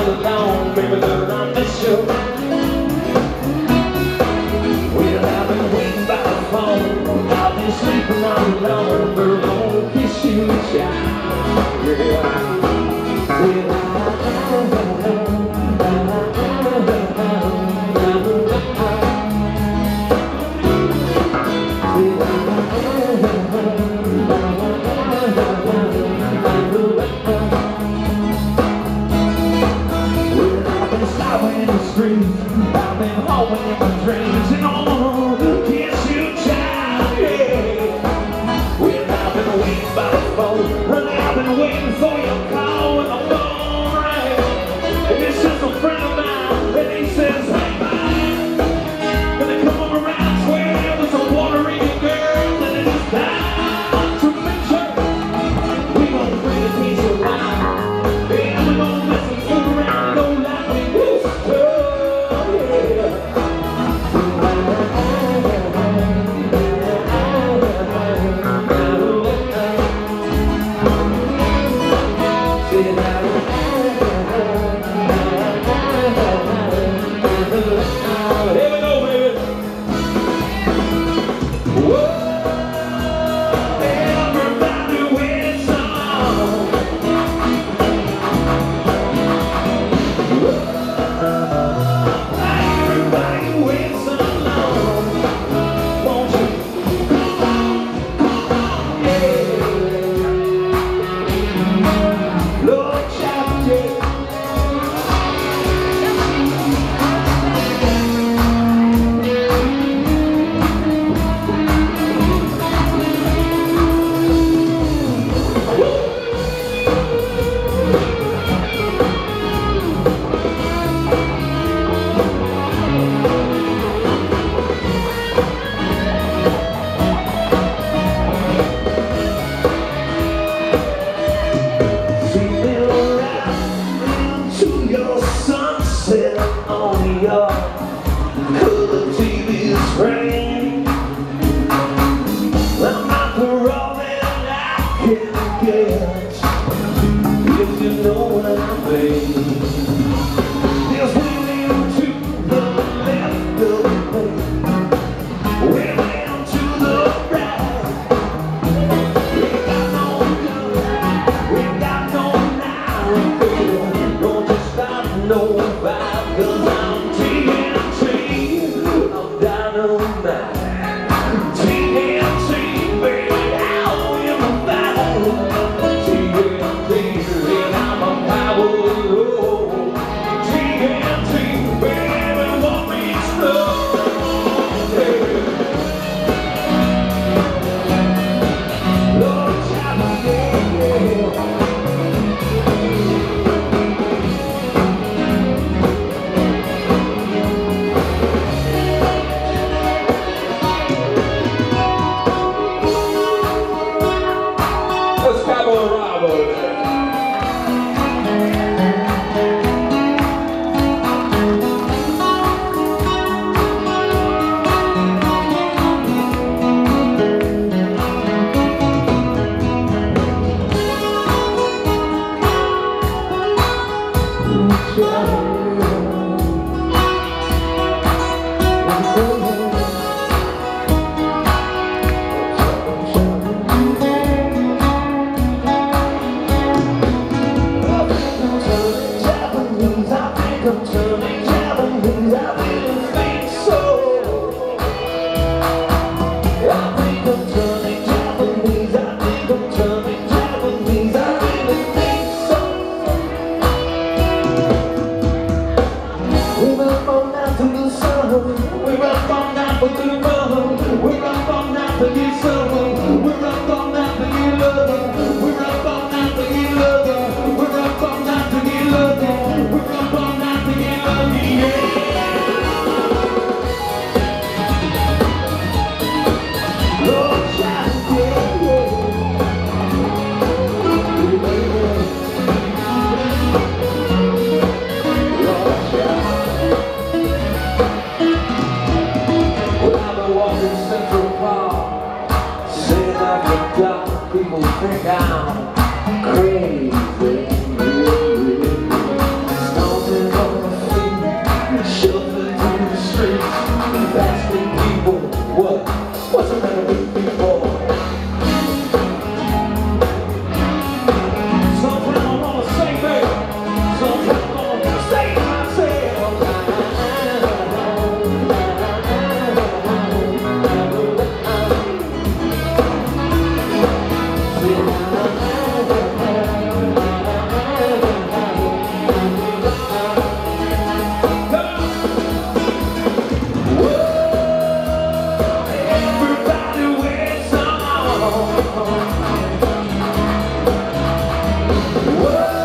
alone, baby girl, I miss you. Well, I've been waiting by the phone, I've been sleeping all alone, girl, I wanna kiss you, child. Yeah. I've been hoping in my dreams, and I wanna kiss you, child, yeah. Well, I've been waiting by the phone, and I've been waiting for your call when the phone rang. And this is a friend of mine, and he says, hey man, when they come around, swear there's a water in your girl, and it's time to picture. We gonna bring a piece around, and we gonna mess some food around, go like we used to. On your color TV screen, I'm not for all that I can get, if you know what I mean. There's women to the left of me, women to the right. We got no gun, we got no now, don't just stop no vibe, 'cause I'm TNT, I'm dynamite. TNT, baby, out in the battle. TNT, and I'm a power road. TNT, baby, want me slow. Lord, child, yeah. I'm turning Japanese, I really think so. I think I'm turning Japanese, I think I'm turning Japanese, I really think so. We run from now to the sun, we run from now to the sun, we run from now to the sun, we run from now to the love, we run from now to the love, we run from now to the love, we run from now to the love, yeah. Lord, child, yeah, Lord, child. Well, I've been walking Central Park, sitting at the dock, people think I'm crazy. Stone Whoa.